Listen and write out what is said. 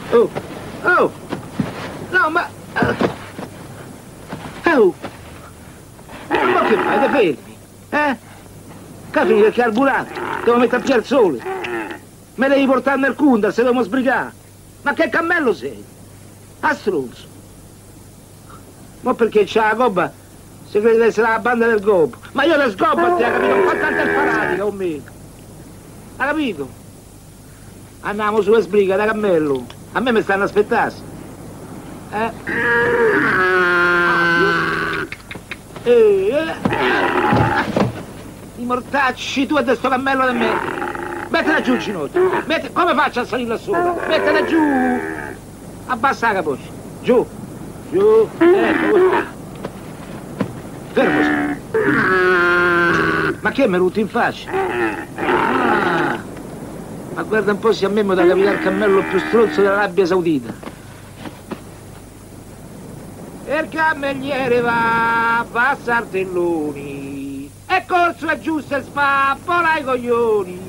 Oh, oh, no, ma... Oh, ma che fai? Te fermi? Capito che carburante? Devo mettere più al sole. Me devi portare nel Kundal, se dobbiamo sbrigare. Ma che cammello sei? A stronzo. Ma perché c'ha la gobba? Si crede di essere la banda del gobbo. Ma io le sgobbo a te, ha capito? Non fa tanta fanatica con me. Ha capito? Andiamo sulle sbrighe da cammello. A me mi stanno aspettando. I mortacci, tu e de sto cammello da me. Mettila giù il ginocchio. Come faccio a salire là sopra? Mettila giù. Abbassa la capoccia. Giù. Giù. Ecco così. Fermo. Ma che mi rutti in faccia? Ah. Ma guarda un po' se a me mi da capire il cammello più stronzo dell'Arabia Saudita. Il cammelliere va a saltelloni. E corso è giusto e spappola i coglioni.